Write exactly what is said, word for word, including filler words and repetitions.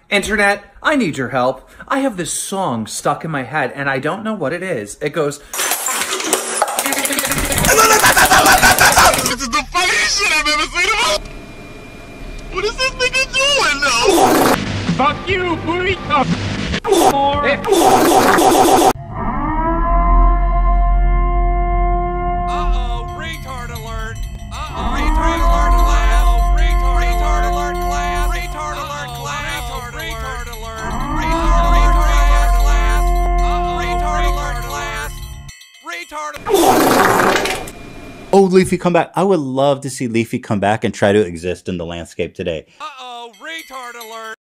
Internet, I need your help. I have this song stuck in my head and I don't know what it is. It goes... This is the funniest shit I've ever seen. What is this nigga doing though? Fuck you, burrito! Uh-oh, retard alert! Uh-oh, retard alert class! Retard, retard alert class! Retard alert class! Retard alert! Retard alert class! Uh-oh, retard alert class! Retard. Oh, Leafy, come back. I would love to see Leafy come back and try to exist in the landscape today. Uh-oh, retard alert!